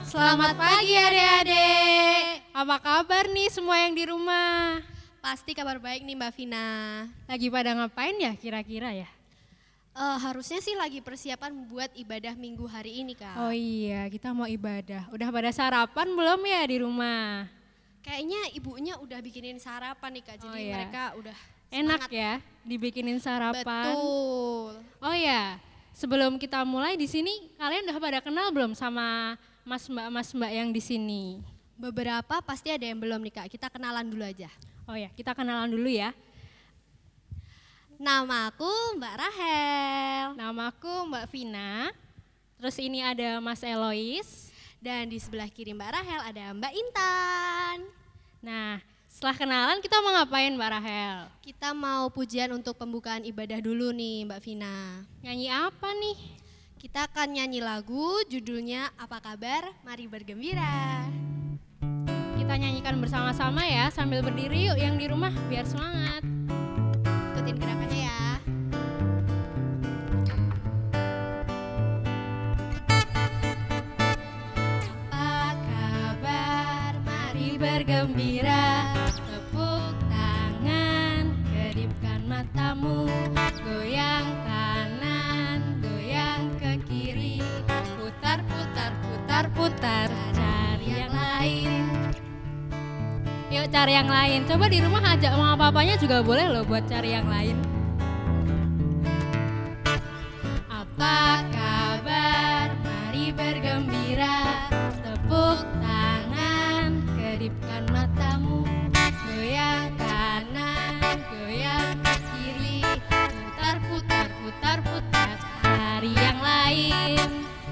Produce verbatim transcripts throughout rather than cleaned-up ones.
Selamat pagi adik-adik. Apa kabar nih semua yang di rumah? Pasti kabar baik nih Mbak Vina. Lagi pada ngapain ya kira-kira ya? Uh, harusnya sih lagi persiapan buat ibadah minggu hari ini Kak. Oh iya, kita mau ibadah. Udah pada sarapan belum ya di rumah? Kayaknya ibunya udah bikinin sarapan nih Kak, jadi oh, iya. mereka udah enak semangat. ya dibikinin sarapan. Betul. Oh ya, sebelum kita mulai di sini, kalian udah pada kenal belum sama mas mbak mas mbak yang di sini? Beberapa pasti ada yang belum nih Kak, kita kenalan dulu aja. Oh ya, kita kenalan dulu ya. Nama aku Mbak Rahel. Namaku Mbak Vina. Terus ini ada Mas Elois. Dan di sebelah kiri Mbak Rahel ada Mbak Intan. Nah, setelah kenalan kita mau ngapain Mbak Rahel? Kita mau pujian untuk pembukaan ibadah dulu nih Mbak Vina. Nyanyi apa nih? Kita akan nyanyi lagu judulnya Apa Kabar? Mari Bergembira. Kita nyanyikan bersama-sama ya sambil berdiri yuk yang di rumah biar semangat. Ikutin gerakannya ya. Apa kabar? Mari bergembira. Tepuk tangan, kedipkan matamu. Goyang kanan, goyang ke kiri. Putar, putar, putar, putar. Cari yang lain. Yuk cari yang lain. Coba di rumah ajak mama papanya juga boleh loh buat cari yang lain. Apa kabar? Mari bergembira. Tepuk tangan, kedipkan matamu. Goyang kanan, goyang ke kiri. Putar, putar, putar, putar. Cari yang lain.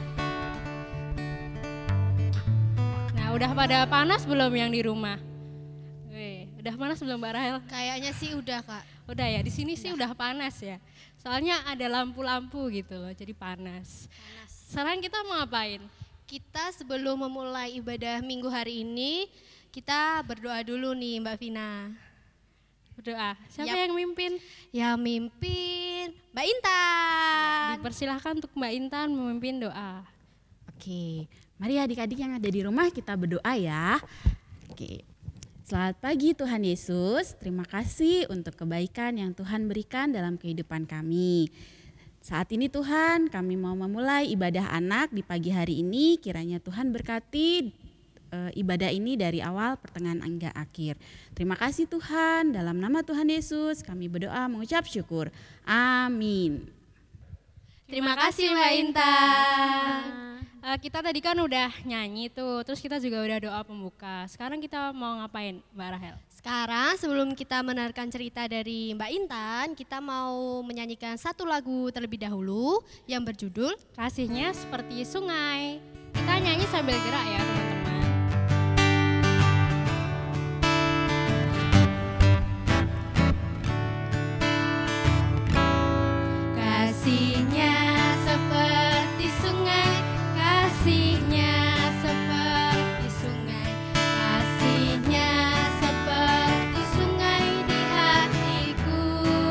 Nah, udah pada panas belum yang di rumah? Udah panas belum Mbak Rahel? Kayaknya sih udah Kak. Udah ya, di sini sih udah panas ya. Soalnya ada lampu-lampu gitu loh, jadi panas. Panas. Sekarang kita mau ngapain? Kita sebelum memulai ibadah minggu hari ini, kita berdoa dulu nih Mbak Vina. Berdoa. Siapa Yap. yang mimpin? Yang mimpin Mbak Intan. Dipersilahkan untuk Mbak Intan memimpin doa. Oke, mari adik-adik yang ada di rumah kita berdoa ya. Oke. Selamat pagi Tuhan Yesus, terima kasih untuk kebaikan yang Tuhan berikan dalam kehidupan kami. Saat ini Tuhan kami mau memulai ibadah anak di pagi hari ini, kiranya Tuhan berkati e, ibadah ini dari awal, pertengahan hingga akhir. Terima kasih Tuhan, dalam nama Tuhan Yesus kami berdoa mengucap syukur. Amin. Terima kasih Mbak Intan. Uh, kita tadi kan udah nyanyi tuh, terus kita juga udah doa pembuka. Sekarang kita mau ngapain Mbak Rahel? Sekarang sebelum kita mendengarkan cerita dari Mbak Intan, kita mau menyanyikan satu lagu terlebih dahulu yang berjudul Kasihnya Seperti Sungai. Kita nyanyi sambil gerak ya teman-teman. Kasihnya seperti sungai, kasihnya seperti sungai, kasihnya seperti sungai di hatiku,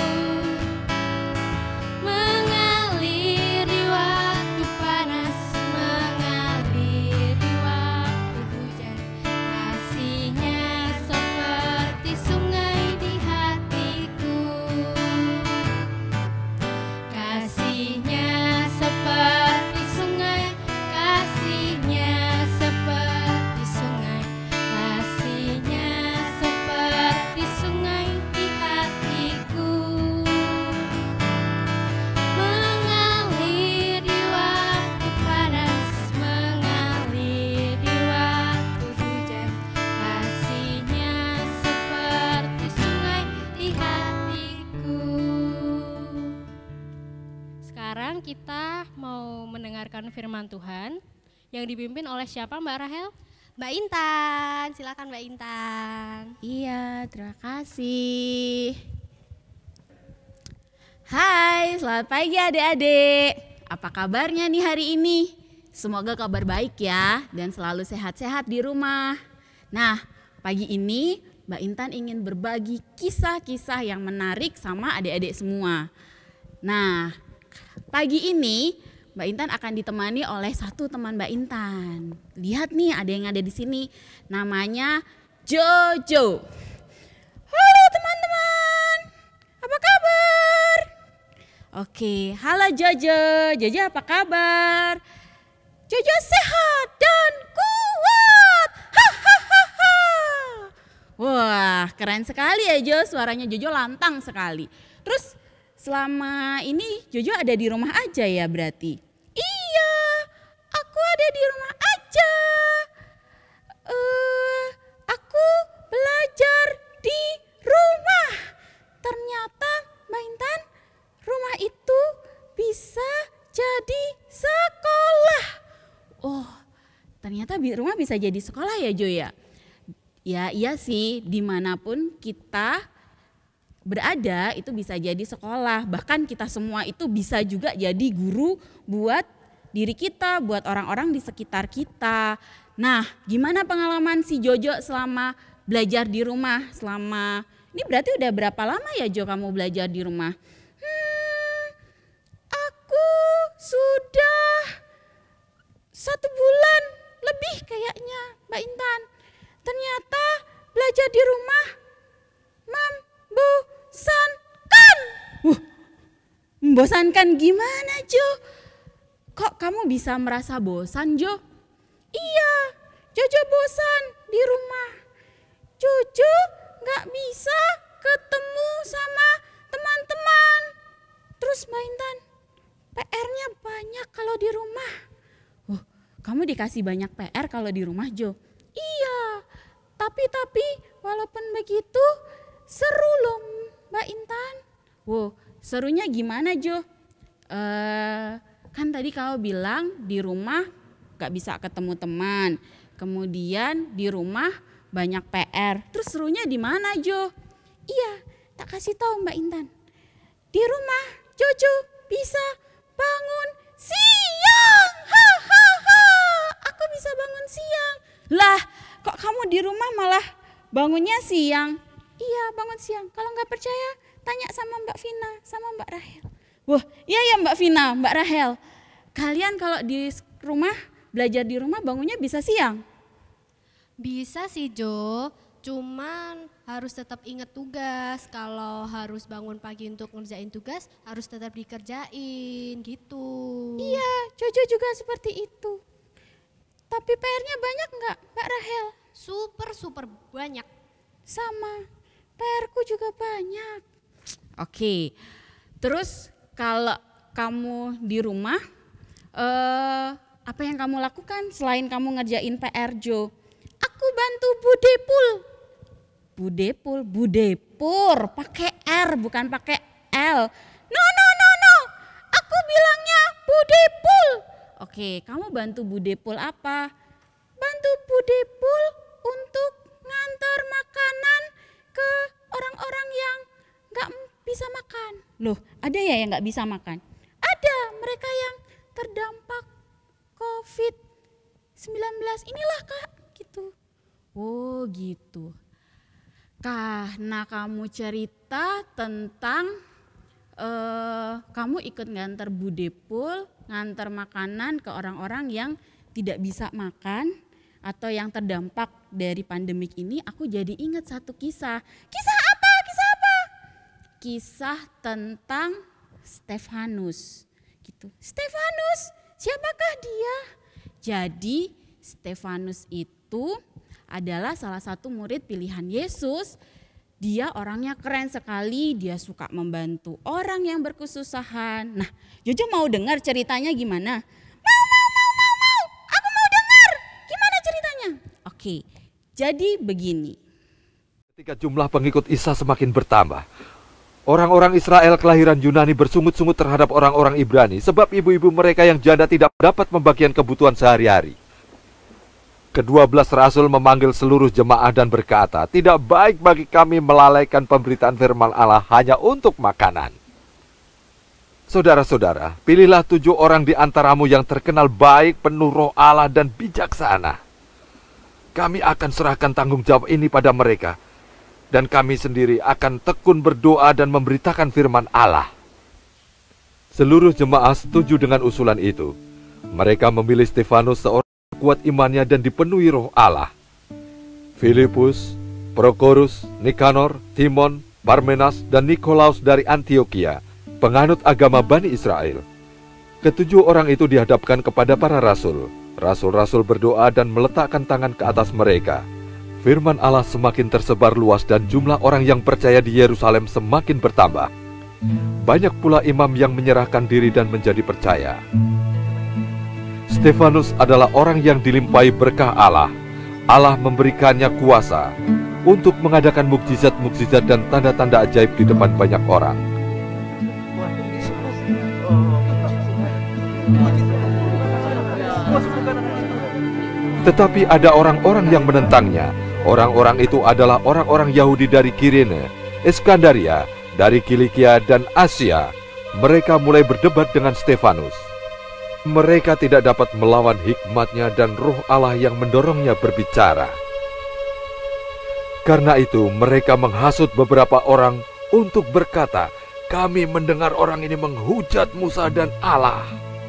mengalir di waktu panas, mengalir di waktu hujan, kasihnya seperti sungai di hatiku, kasihnya seperti sungai, kasihnya seperti sungai, kasihnya seperti sungai di hatiku, mengalir di waktu panas, mengalir di waktu hujan, kasihnya seperti sungai di hatiku. Sekarang kita mau mendengarkan firman Tuhan yang dipimpin oleh siapa Mbak Rahel? Mbak Intan, silakan Mbak Intan. Iya, terima kasih. Hai, selamat pagi adik-adik. Apa kabarnya nih hari ini? Semoga kabar baik ya dan selalu sehat-sehat di rumah. Nah, pagi ini Mbak Intan ingin berbagi kisah-kisah yang menarik sama adik-adik semua. Nah, pagi ini Mbak Intan akan ditemani oleh satu teman Mbak Intan. Lihat nih, ada yang ada di sini. Namanya Jojo. Halo teman-teman, apa kabar? Oke, halo Jojo. Jojo apa kabar? Jojo sehat dan kuat. Hahaha. Wah, keren sekali ya Jo. Suaranya Jojo lantang sekali. Terus selama ini Jojo ada di rumah aja ya berarti? Iya, aku ada di rumah aja. Uh, aku belajar di rumah. Ternyata Mbak Intan, rumah itu bisa jadi sekolah. Oh, ternyata rumah bisa jadi sekolah ya Jo ya? Ya iya sih, dimanapun kita berada itu bisa jadi sekolah. Bahkan kita semua itu bisa juga jadi guru buat diri kita, buat orang-orang di sekitar kita. Nah, gimana pengalaman si Jojo selama belajar di rumah? Selama ini berarti udah berapa lama ya Jo kamu belajar di rumah? Hmm, aku sudah satu bulan lebih kayaknya Mbak Intan. Ternyata belajar di rumah membosankan. Uh, membosankan gimana Jo? Kok kamu bisa merasa bosan Jo? Iya, Jojo bosan di rumah. Jojo gak bisa ketemu sama teman-teman. Terus Mbak Intan, P R-nya banyak kalau di rumah. Oh, kamu dikasih banyak P R kalau di rumah Jo? Iya, tapi tapi walaupun begitu seru loh Mbak Intan. Wow, serunya gimana Jo? Uh, kan tadi kau bilang di rumah gak bisa ketemu teman. Kemudian di rumah banyak P R. Terus serunya di mana Jo? Iya, tak kasih tahu Mbak Intan. Di rumah Jojo bisa bangun siang. Hahaha, aku bisa bangun siang. Lah, kok kamu di rumah malah bangunnya siang? Iya, bangun siang. Kalau nggak percaya, tanya sama Mbak Vina, sama Mbak Rahel. Wah, iya ya Mbak Vina, Mbak Rahel. Kalian kalau di rumah, belajar di rumah bangunnya bisa siang? Bisa sih Jo, cuman harus tetap ingat tugas. Kalau harus bangun pagi untuk ngerjain tugas, harus tetap dikerjain gitu. Iya, Jojo juga seperti itu. Tapi P R-nya banyak nggak Mbak Rahel? Super, super banyak. Sama, P R-ku juga banyak. Oke, terus kalau kamu di rumah, eh, apa yang kamu lakukan selain kamu ngerjain P R Jo? Aku bantu Budepul. Budepul, Budepur, pakai R bukan pakai L. No, no, no, no, aku bilangnya Budepul. Oke, kamu bantu Budepul apa? Bantu Budepul untuk ngantar makanan ke orang-orang yang gak bisa makan. Loh, ada ya yang gak bisa makan? Ada, mereka yang terdampak covid sembilan belas inilah Kak, gitu. Oh gitu. Karena kamu cerita tentang uh, kamu ikut ngantar Budepul, ngantar makanan ke orang-orang yang tidak bisa makan atau yang terdampak dari pandemik ini, aku jadi ingat satu kisah. Kisah apa? Kisah apa? Kisah tentang Stefanus. Gitu. Stefanus, siapakah dia? Jadi Stefanus itu adalah salah satu murid pilihan Yesus. Dia orangnya keren sekali, dia suka membantu orang yang berkesusahan. Nah, Jojo mau dengar ceritanya gimana? Mau, mau, mau, mau, mau. Aku mau dengar. Gimana ceritanya? Oke, jadi begini. Ketika jumlah pengikut Isa semakin bertambah, orang-orang Israel kelahiran Yunani bersungut-sungut terhadap orang-orang Ibrani sebab ibu-ibu mereka yang janda tidak dapat membagikan kebutuhan sehari-hari. Kedua belas rasul memanggil seluruh jemaah dan berkata, tidak baik bagi kami melalaikan pemberitaan firman Allah hanya untuk makanan. Saudara-saudara, pilihlah tujuh orang di antaramu yang terkenal baik, penuh roh Allah dan bijaksana. Kami akan serahkan tanggung jawab ini pada mereka, dan kami sendiri akan tekun berdoa dan memberitakan firman Allah. Seluruh jemaah setuju dengan usulan itu. Mereka memilih Stefanus seorang yang kuat imannya dan dipenuhi roh Allah. Filipus, Prokorus, Nikanor, Timon, Parmenas, dan Nikolaus dari Antioquia, penganut agama Bani Israel. Ketujuh orang itu dihadapkan kepada para rasul. Rasul-rasul berdoa dan meletakkan tangan ke atas mereka. Firman Allah semakin tersebar luas dan jumlah orang yang percaya di Yerusalem semakin bertambah. Banyak pula imam yang menyerahkan diri dan menjadi percaya. Stefanus adalah orang yang dilimpahi berkah Allah. Allah memberikannya kuasa untuk mengadakan mukjizat-mukjizat dan tanda-tanda ajaib di depan banyak orang. Tetapi ada orang-orang yang menentangnya. Orang-orang itu adalah orang-orang Yahudi dari Kirene, Iskandaria, dari Kilikia dan Asia. Mereka mulai berdebat dengan Stefanus. Mereka tidak dapat melawan hikmatnya dan roh Allah yang mendorongnya berbicara. Karena itu mereka menghasut beberapa orang untuk berkata, "Kami mendengar orang ini menghujat Musa dan Allah."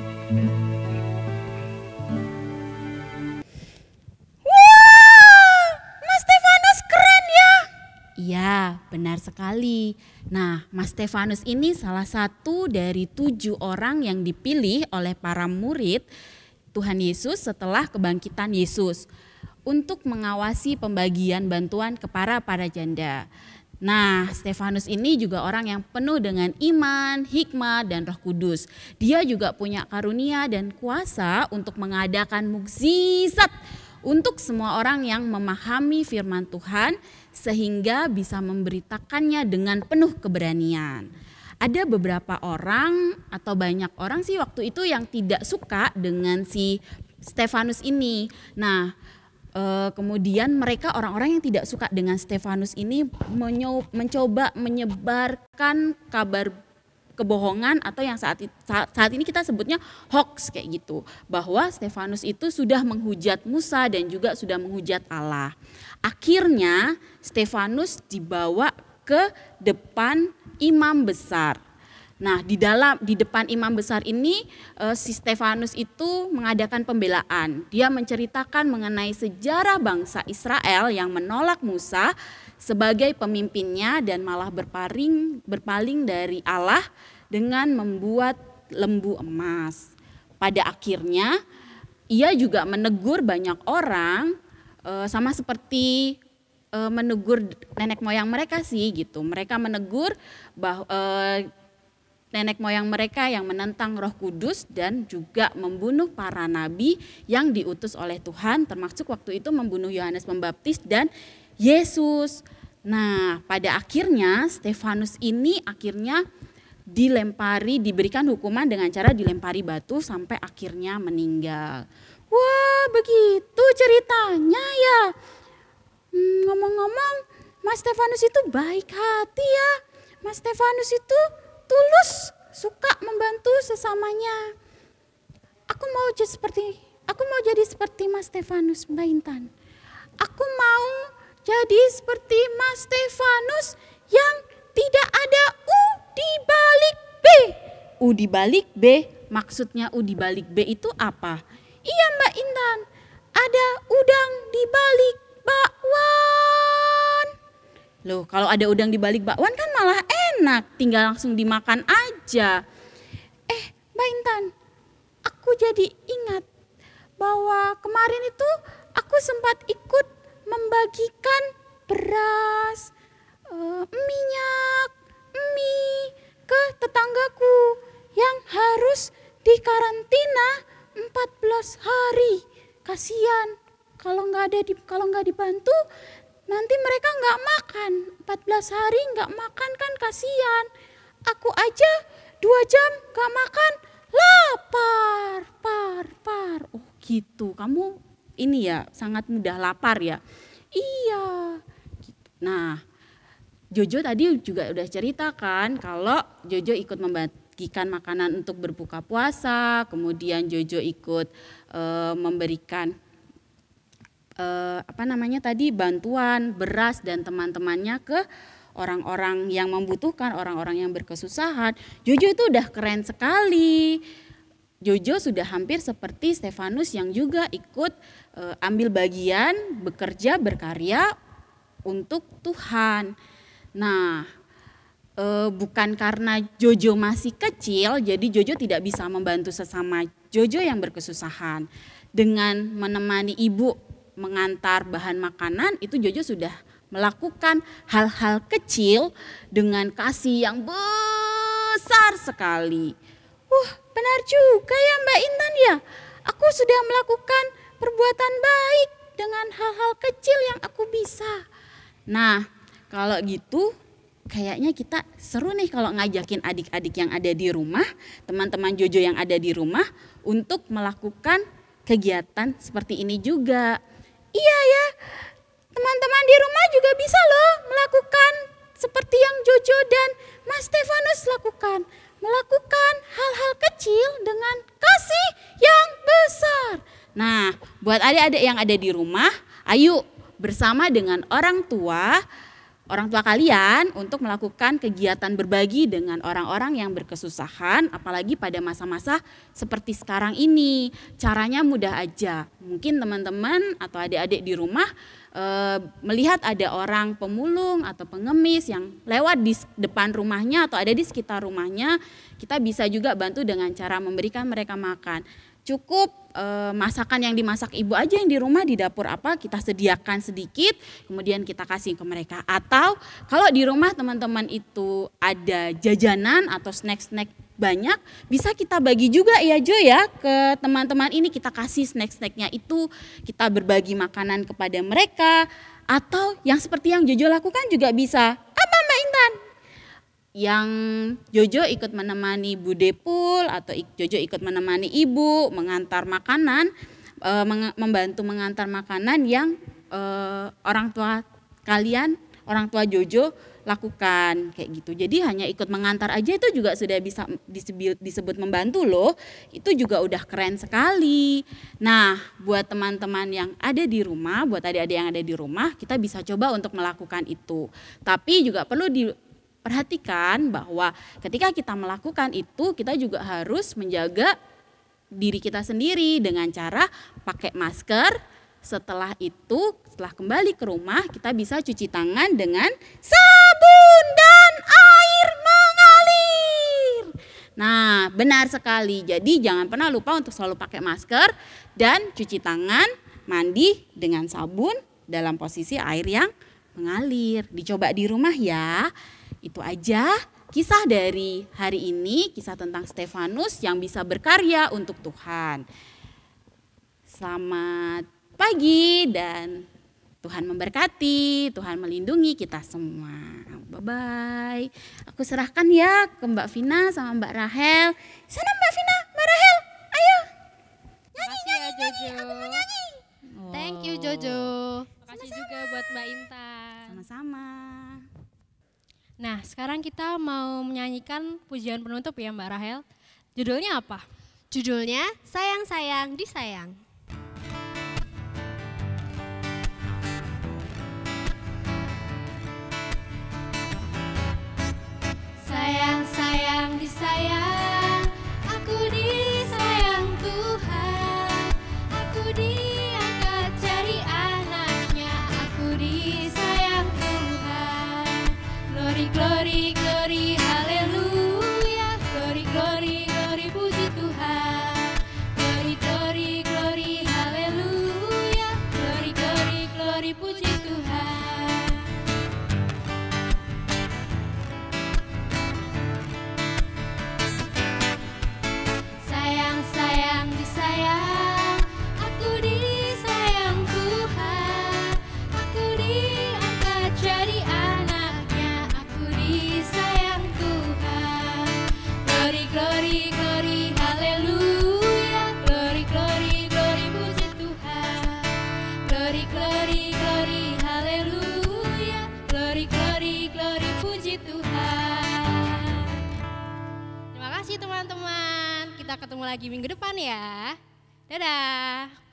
Iya, benar sekali. Nah, Mas Stefanus ini salah satu dari tujuh orang yang dipilih oleh para murid Tuhan Yesus setelah kebangkitan Yesus untuk mengawasi pembagian bantuan kepada para janda. Nah, Stefanus ini juga orang yang penuh dengan iman, hikmat, dan Roh Kudus. Dia juga punya karunia dan kuasa untuk mengadakan mukjizat untuk semua orang yang memahami firman Tuhan sehingga bisa memberitakannya dengan penuh keberanian. Ada beberapa orang atau banyak orang sih waktu itu yang tidak suka dengan si Stefanus ini. Nah, e, kemudian mereka orang-orang yang tidak suka dengan Stefanus ini mencoba menyebarkan kabar kebohongan atau yang saat saat, saat ini kita sebutnya hoax kayak gitu, bahwa Stefanus itu sudah menghujat Musa dan juga sudah menghujat Allah. Akhirnya Stefanus dibawa ke depan imam besar. Nah, di dalam di depan imam besar ini eh, si Stefanus itu mengadakan pembelaan. Dia menceritakan mengenai sejarah bangsa Israel yang menolak Musa sebagai pemimpinnya dan malah berpaling berpaling dari Allah dengan membuat lembu emas. Pada akhirnya ia juga menegur banyak orang e, sama seperti e, menegur nenek moyang mereka sih gitu. Mereka menegur bahwa e, nenek moyang mereka yang menentang Roh Kudus dan juga membunuh para nabi yang diutus oleh Tuhan, termasuk waktu itu membunuh Yohanes Pembaptis dan Yesus. Nah, pada akhirnya Stefanus ini akhirnya dilempari, diberikan hukuman dengan cara dilempari batu sampai akhirnya meninggal. Wah, begitu ceritanya ya. Hmm, ngomong-ngomong, Mas Stefanus itu baik hati ya. Mas Stefanus itu tulus, suka membantu sesamanya. Aku mau jadi seperti, aku mau jadi seperti Mas Stefanus, Mbak Intan. Aku mau jadi seperti Mas Stefanus yang tidak ada U di balik B. U di balik B, maksudnya U di balik B itu apa? Iya Mbak Intan, ada udang di balik bakwan. Loh, kalau ada udang di balik bakwan kan malah enak, tinggal langsung dimakan aja. Eh Mbak Intan, aku jadi ingat bahwa kemarin itu aku sempat ikut membagikan beras, uh, minyak, mie ke tetanggaku yang harus dikarantina empat belas hari. Kasihan, kalau nggak ada di, kalau nggak dibantu nanti mereka nggak makan. empat belas hari nggak makan kan kasihan. Aku aja dua jam nggak makan, lapar, par, par. Oh gitu, kamu ini ya sangat mudah lapar ya. Iya. Nah, Jojo tadi juga udah ceritakan kalau Jojo ikut membagikan makanan untuk berbuka puasa, kemudian Jojo ikut e, memberikan e, apa namanya tadi bantuan beras dan teman-temannya ke orang-orang yang membutuhkan, orang-orang yang berkesusahan. Jojo itu udah keren sekali. Jojo sudah hampir seperti Stefanus yang juga ikut e, ambil bagian, bekerja, berkarya untuk Tuhan. Nah, e, bukan karena Jojo masih kecil, jadi Jojo tidak bisa membantu sesama Jojo yang berkesusahan. Dengan menemani ibu mengantar bahan makanan, itu Jojo sudah melakukan hal-hal kecil dengan kasih yang besar sekali. Wah, benar juga ya Mbak Intan ya. Aku sudah melakukan perbuatan baik dengan hal-hal kecil yang aku bisa. Nah, kalau gitu kayaknya kita seru nih kalau ngajakin adik-adik yang ada di rumah, teman-teman Jojo yang ada di rumah untuk melakukan kegiatan seperti ini juga. Iya ya, teman-teman di rumah juga bisa loh melakukan seperti yang Jojo dan Mas Stefanus lakukan. Melakukan hal-hal kecil dengan kasih yang besar. Nah, buat adik-adik yang ada di rumah, ayo bersama dengan orang tua, orang tua kalian untuk melakukan kegiatan berbagi dengan orang-orang yang berkesusahan, apalagi pada masa-masa seperti sekarang ini. Caranya mudah aja. Mungkin teman-teman atau adik-adik di rumah e, melihat ada orang pemulung atau pengemis yang lewat di depan rumahnya atau ada di sekitar rumahnya, kita bisa juga bantu dengan cara memberikan mereka makan. Cukup e, masakan yang dimasak ibu aja yang di rumah di dapur apa kita sediakan sedikit, kemudian kita kasih ke mereka. Atau kalau di rumah teman-teman itu ada jajanan atau snack-snack banyak, bisa kita bagi juga ya Jo ya ke teman-teman ini, kita kasih snack-snacknya itu, kita berbagi makanan kepada mereka. Atau yang seperti yang Jojo lakukan juga bisa. Apa Mbak Intan? Yang Jojo ikut menemani Bude Pul atau Jojo ikut menemani ibu mengantar makanan, e, meng, membantu mengantar makanan yang e, orang tua kalian, orang tua Jojo lakukan kayak gitu. Jadi hanya ikut mengantar aja itu juga sudah bisa disebut, disebut membantu loh. Itu juga udah keren sekali. Nah, buat teman-teman yang ada di rumah, buat adik-adik yang ada di rumah, kita bisa coba untuk melakukan itu. Tapi juga perlu di perhatikan bahwa ketika kita melakukan itu, kita juga harus menjaga diri kita sendiri dengan cara pakai masker. Setelah itu, setelah kembali ke rumah, kita bisa cuci tangan dengan sabun dan air mengalir. Nah, benar sekali. Jadi jangan pernah lupa untuk selalu pakai masker dan cuci tangan, mandi dengan sabun dalam posisi air yang mengalir. Dicoba di rumah ya. Itu aja kisah dari hari ini, kisah tentang Stefanus yang bisa berkarya untuk Tuhan. Selamat pagi dan Tuhan memberkati, Tuhan melindungi kita semua. Bye-bye. Aku serahkan ya ke Mbak Vina sama Mbak Rahel. Sana Mbak Vina, Mbak Rahel, ayo. Nyanyi, nyanyi, ya, nyanyi, Jojo. aku mau nyanyi. Thank you Jojo. Makasih juga buat Mbak Intan. Sama-sama. Nah, sekarang kita mau menyanyikan pujian penutup ya Mbak Rahel. Judulnya apa? Judulnya Sayang-sayang disayang. Sayang-sayang disayang, aku disayang Tuhan. Aku diangkat jadi anaknya, aku disayang Tuhan. Glory, glory, glory, haleluya. Glory, glory, glory, puji Tuhan. Glory, glory, glory, haleluya. Glory, glory, glory, puji Tuhan. Sayang-sayang disayang, aku disayang Tuhan. Aku diangkat jadi anaknya, aku disayang Tuhan. Glory, glory, glory, haleluya. Glory, glory, glory, puji Tuhan. Glory, glory, glory, haleluya. Glory, glory, glory, puji Tuhan. Terima kasih teman-teman. Kita ketemu lagi minggu depan ya. Dadah.